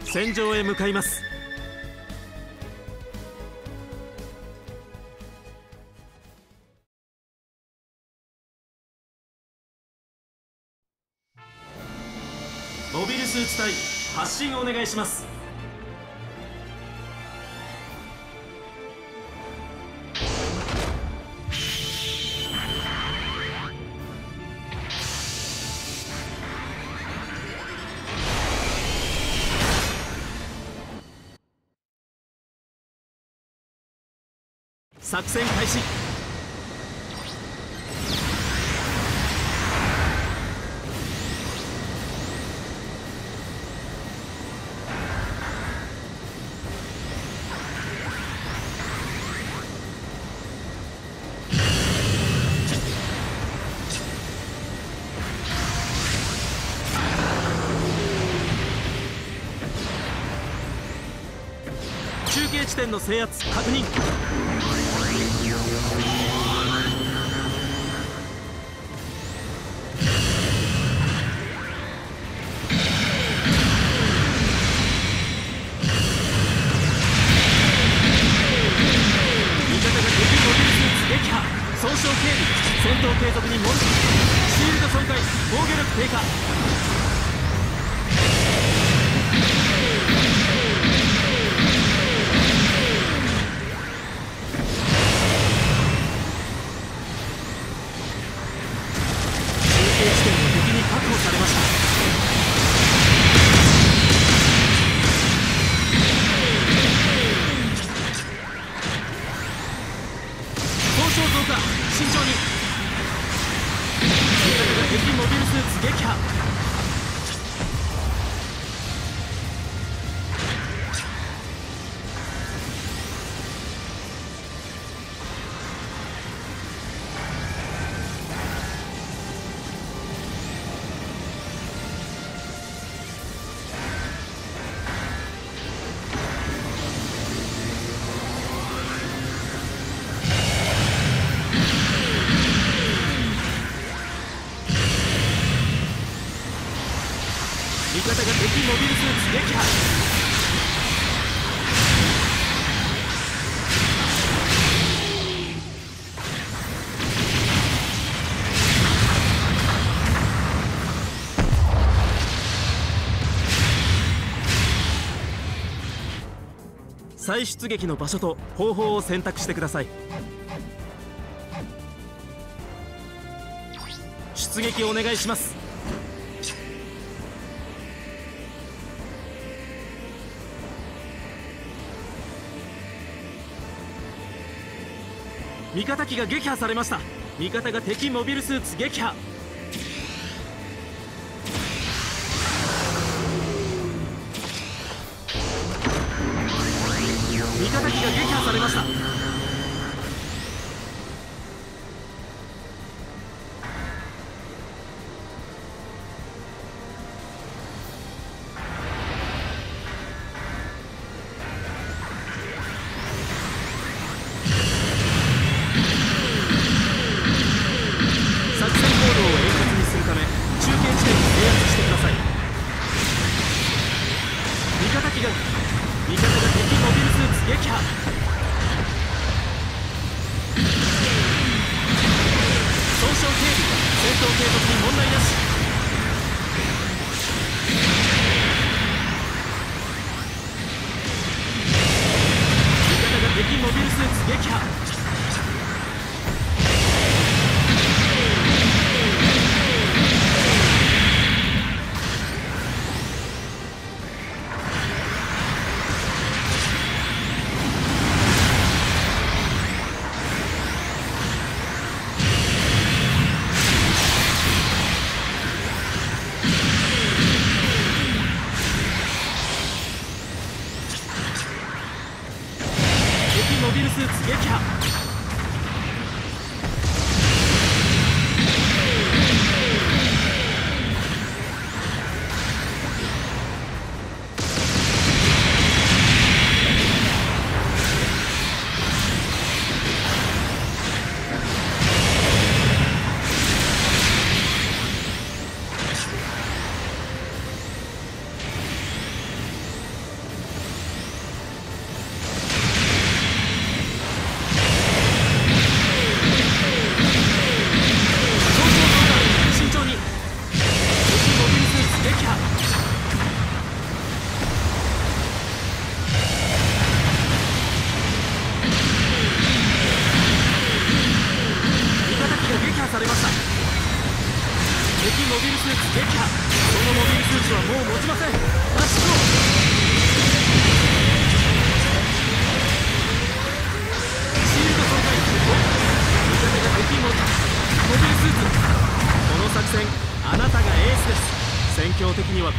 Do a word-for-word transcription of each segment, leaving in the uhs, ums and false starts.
戦場へ向かいます。モビルスーツ隊発進お願いします。作戦開始。中継地点の制圧確認。損傷警備、戦闘継続に問題。シールド損壊、防御力低下。中継地点の敵に確保されました。損傷増加、慎重に。味方が敵モビルスーツ撃破。味方が敵モビルスーツ撃破。再出撃の場所と方法を選択してください。出撃お願いします。味方機が撃破されました。味方が敵モビルスーツ撃破。味方機が撃破されました。味方が敵モビルスーツ撃破。損傷警備、戦闘継続に問題なし。味方が敵モビルスーツ撃破。モビルスーツ撃破。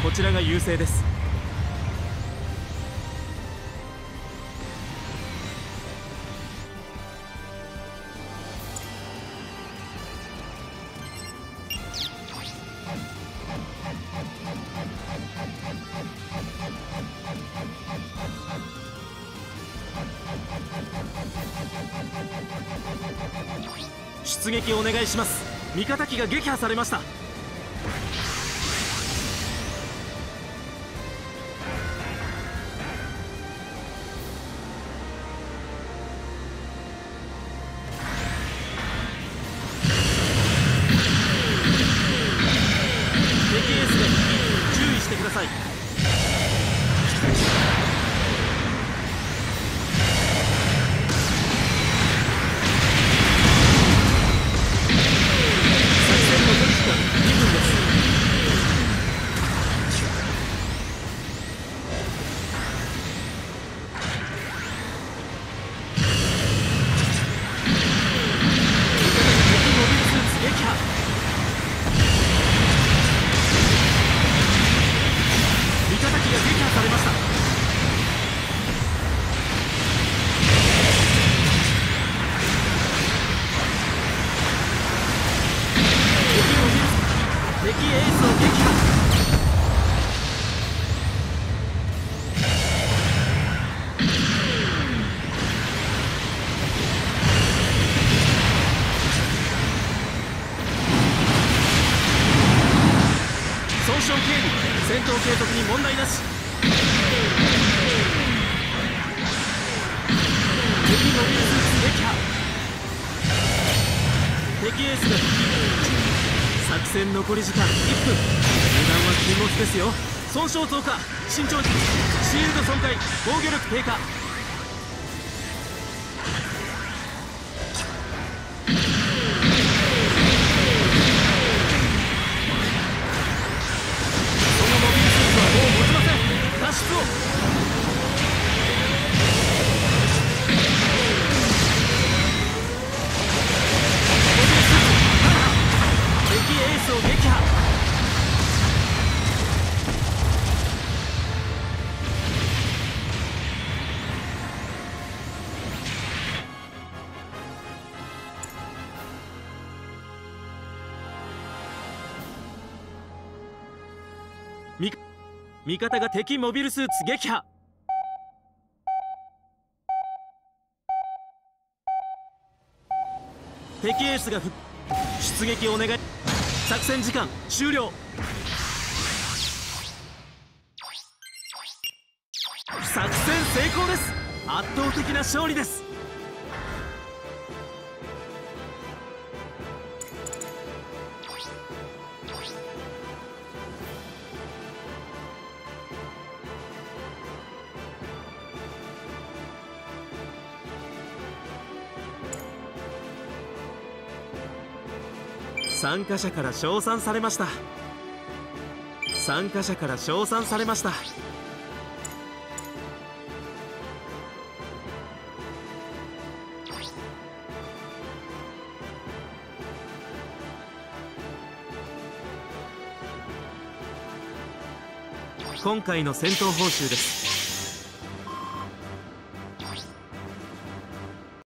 こちらが優勢です。出撃お願いします。味方機が撃破されました。敵エースで注意してください。敵エースを撃破。損傷警備、戦闘継続に問題なし。敵モビルスーツ撃破。敵エースが作戦残り時間いっぷん。油断は禁物ですよ。損傷増加、慎重に。シールド損壊、防御力低下。そのモビルスーツはもう持ちません。脱出を。敵エースを撃破。味味方が敵モビルスーツ撃破。敵エースが復出撃お願い。作戦時間終了。作戦成功です。圧倒的な勝利です。参加者から称賛されました。参加者から称賛されました。今回の戦闘報酬です。